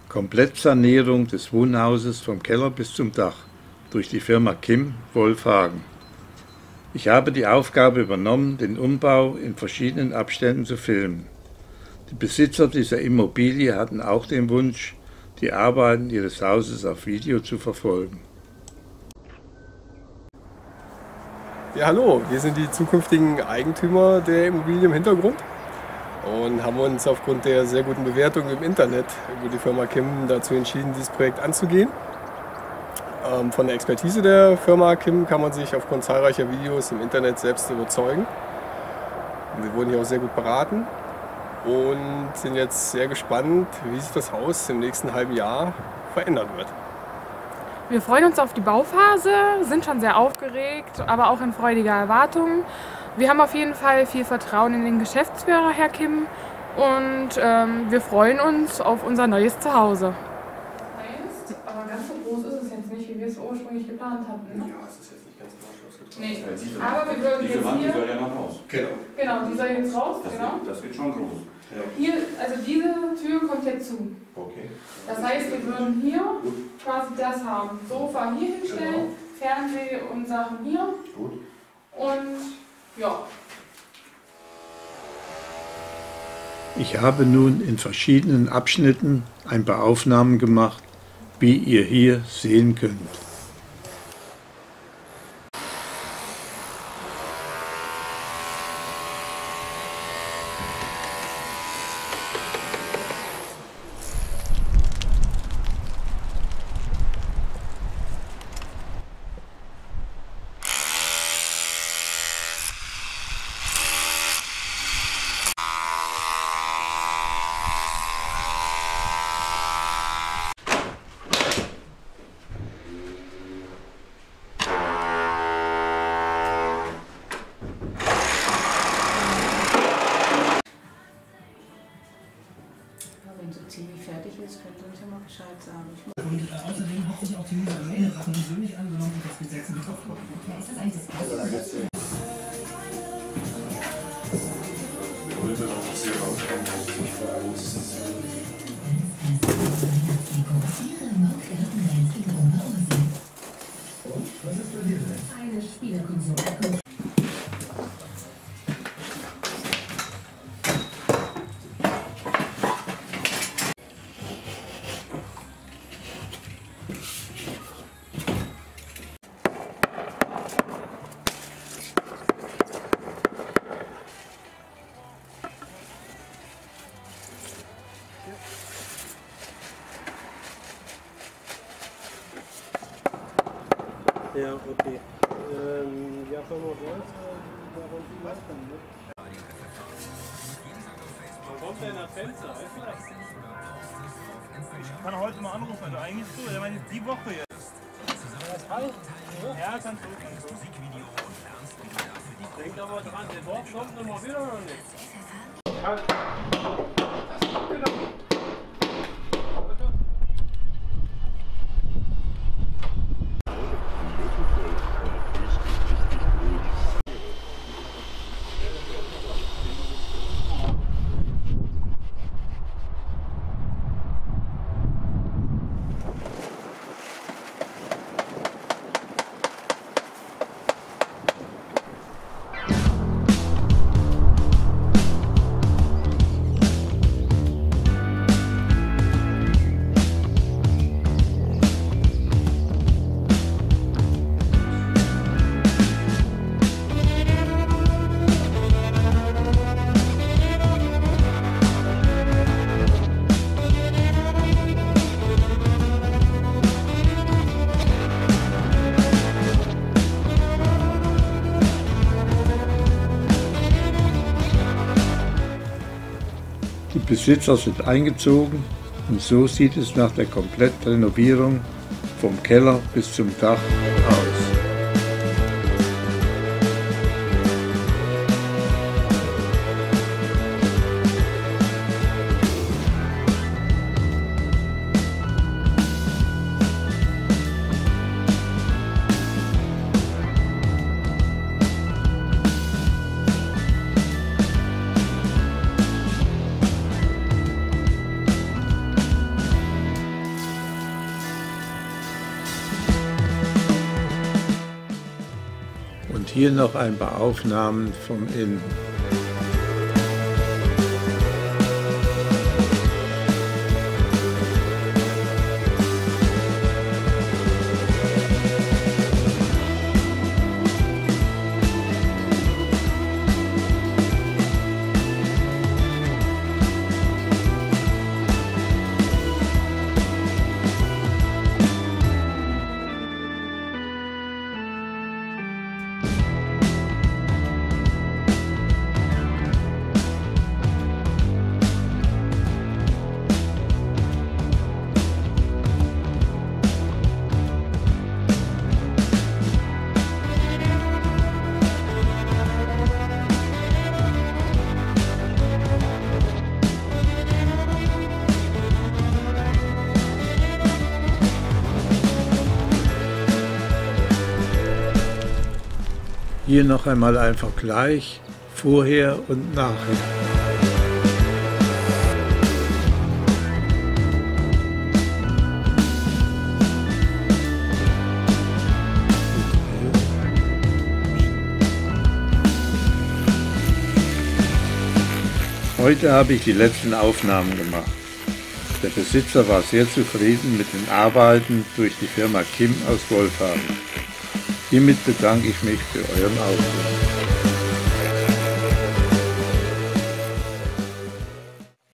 Komplettsanierung des Wohnhauses vom Keller bis zum Dach durch die Firma Kim Wolfhagen. Ich habe die Aufgabe übernommen, den Umbau in verschiedenen Abständen zu filmen. Die Besitzer dieser Immobilie hatten auch den Wunsch, die Arbeiten ihres Hauses auf Video zu verfolgen. Ja, hallo, wir sind die zukünftigen Eigentümer der Immobilie im Hintergrund und haben uns aufgrund der sehr guten Bewertung im Internet über die Firma Kim dazu entschieden, dieses Projekt anzugehen. Von der Expertise der Firma Kim kann man sich aufgrund zahlreicher Videos im Internet selbst überzeugen. Wir wurden hier auch sehr gut beraten und sind jetzt sehr gespannt, wie sich das Haus im nächsten halben Jahr verändern wird. Wir freuen uns auf die Bauphase, sind schon sehr aufgeregt, aber auch in freudiger Erwartung. Wir haben auf jeden Fall viel Vertrauen in den Geschäftsführer, Herr Kim, und wir freuen uns auf unser neues Zuhause. Aber ganz so groß ist es jetzt nicht, wie wir es ursprünglich geplant hatten. Ne? Ja, es ist jetzt nicht ganz genau Nee, aber wir würden diese jetzt Wand, hier... die soll ja noch raus. Genau, die soll jetzt raus, Das wird schon groß. Ja. Hier, also diese Tür kommt jetzt zu. Okay. Das heißt, wir würden hier quasi das haben. Sofa hier hinstellen, Fernseh und Sachen hier. Gut. Und ja. Ich habe nun in verschiedenen Abschnitten ein paar Aufnahmen gemacht, wie ihr hier sehen könnt. Wenn so ziemlich fertig ist, könnt ihr uns ja mal Bescheid sagen. Und außerdem hat sich auch die Mail-Rachen persönlich angenommen und das Gesetz mit aufgenommen. Ist das eigentlich das Beste? Eine Spielerkonsole. Ja, okay. Ja, von wo sonst? Warum die Leuten, ne? Wann kommt der nach Fenster? Weißt du das? Ich kann heute mal anrufen, also eigentlich so, der meint die Woche jetzt. Das heißt, Ja, kannst du. ich denke aber dran, der Dorf kommt nochmal wieder oder nicht? Die Besitzer sind eingezogen und so sieht es nach der Komplettrenovierung vom Keller bis zum Dach aus. Hier noch ein paar Aufnahmen vom Innen. Hier noch einmal ein Vergleich vorher und nachher. Heute habe ich die letzten Aufnahmen gemacht. Der Besitzer war sehr zufrieden mit den Arbeiten durch die Firma Kim aus Wolfhagen. Hiermit bedanke ich mich für euren Aufmerksamkeit.